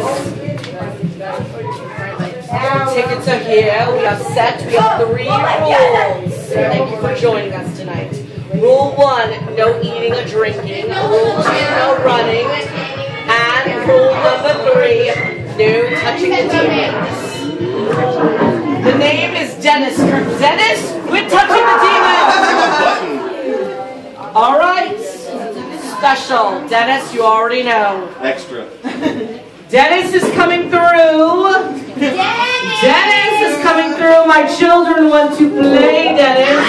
Tickets are here. We are set. We have 3 rules. Thank you for joining us tonight. Rule 1, no eating or drinking. Rule 2, no running. And rule number 3, no touching the demons. The name is Dennis. Dennis, we're touching the demons. All right. Special. Dennis, you already know. Extra. Dennis is coming through. Dennis is coming through. My children want to play, Dennis.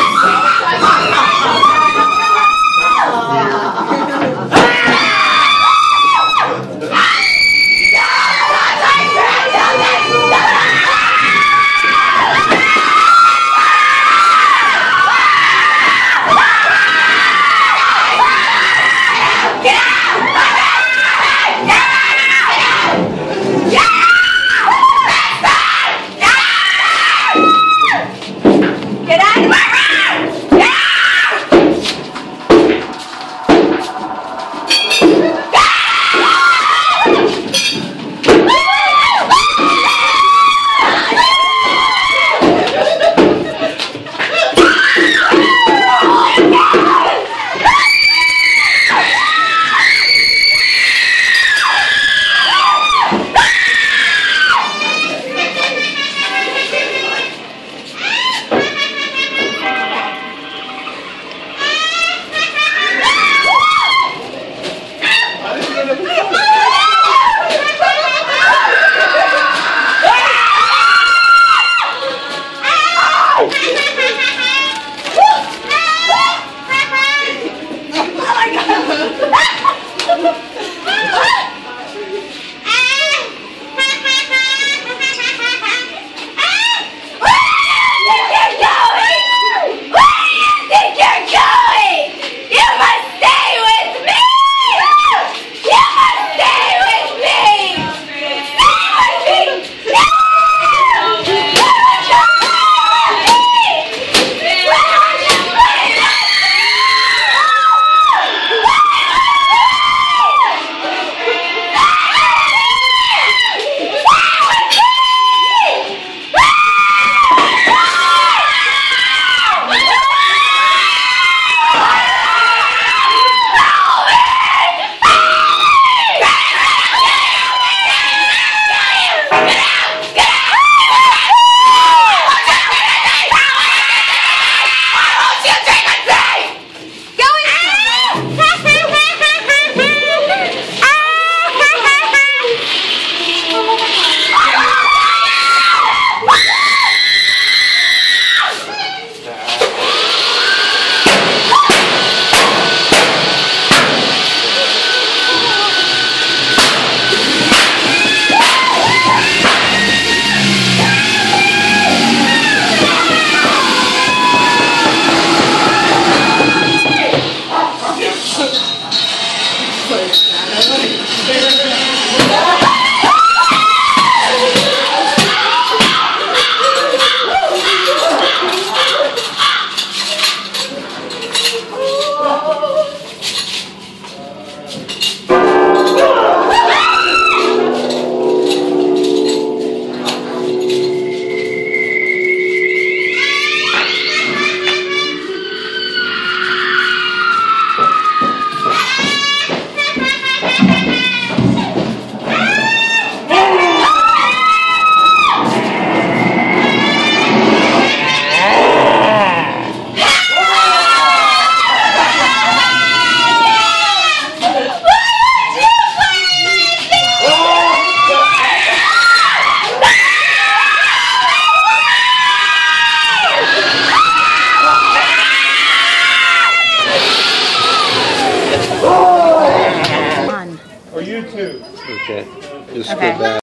Or you too. Okay. Just go back.